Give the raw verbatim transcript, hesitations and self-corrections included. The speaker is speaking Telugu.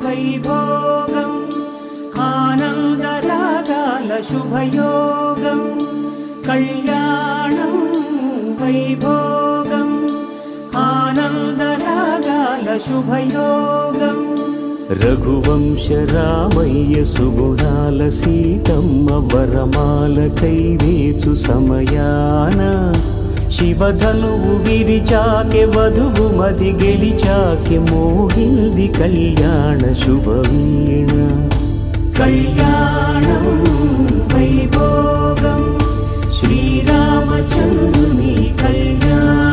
వైభోగం ఆనందరాగాల శుభయోగం కళ్యాణం వైభోగం ఆనందరాగాల శుభయోగం రఘువంశ రామయ్య సుగుణాల సీతమ్మ వరమాల కైవేచు సమయాన శివధనువు విరిచాకె వధువు మది గెలిచాకె మోగింది కళ్యాణ శుభవీణ కళ్యాణం వైభోగం శ్రీరామచంద్రుని కళ్యాణం